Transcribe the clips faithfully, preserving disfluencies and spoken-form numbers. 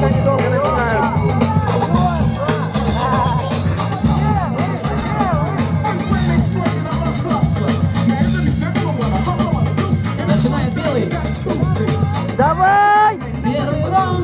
пока недолго начинают. Начинает белый. Давай! Первый раунд.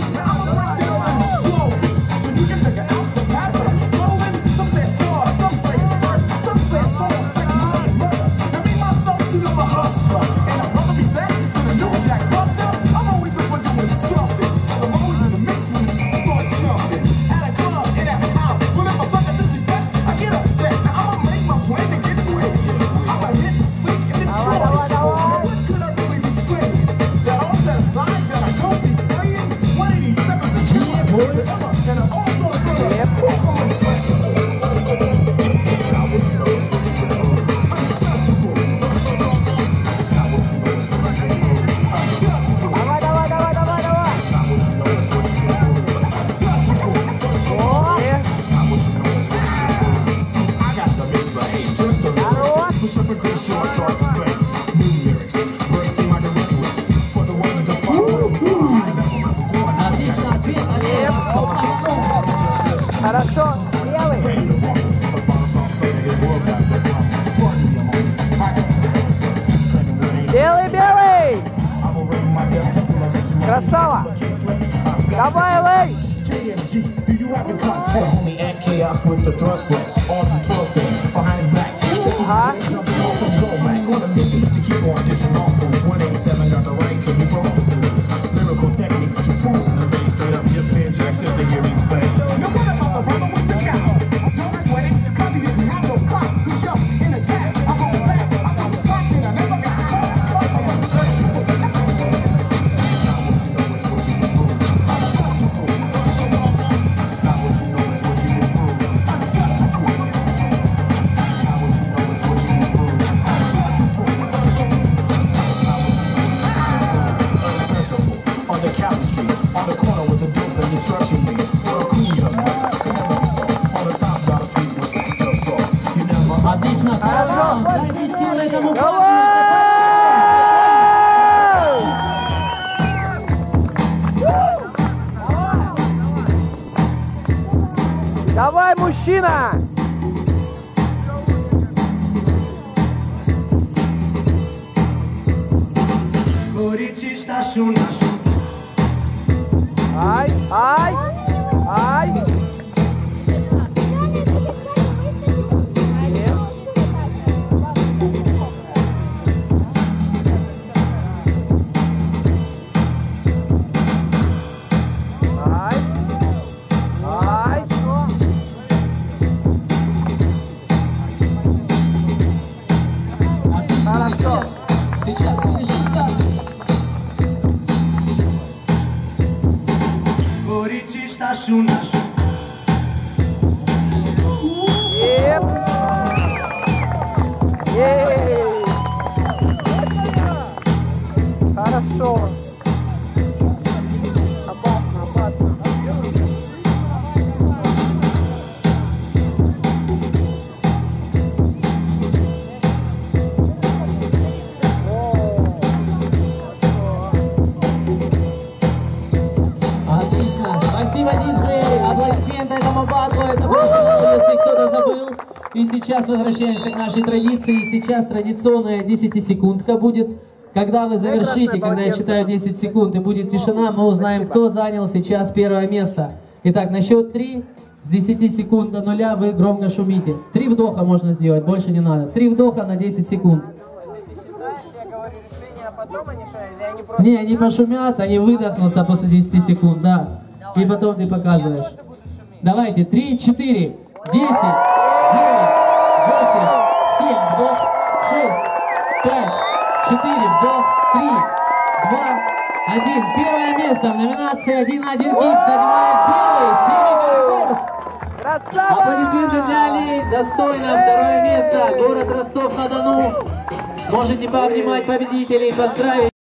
Хорошо, белый. Белый, белый. Красава. Давай, Лэй. Ага. Отлично, хорошо. Дайте силы этому Давай, мужчина! Ай, ай, ай! Хорошо. Сейчас финишируется. Еп. Ей. Хорошо. Опасно, опасно. Отлично. Спасибо, диджей. Аплодисменты этому батлу. Это был финал, если кто-то забыл. И сейчас возвращаемся к нашей традиции. Сейчас традиционная десятисекундка будет. Когда вы завершите, когда я считаю десять секунд и будет тишина, мы узнаем, кто занял сейчас первое место. Итак, на счет три, с десяти секунд до нуля вы громко шумите. Три вдоха можно сделать, больше не надо. Три вдоха на десять секунд. Не, они пошумят, они выдохнутся после десяти секунд, да. И потом ты показываешь. Давайте, три, четыре, десять, девять, восемь, семь, вдох, шесть, пять, четыре, вдох, три, два, один. Первое место в номинации один на один гид занимает белый Семикаракорск. Красава! Аплодисменты для Алей. Достойно второе место. Город Ростов-на-Дону. Можете пообнимать победителей, поздравить.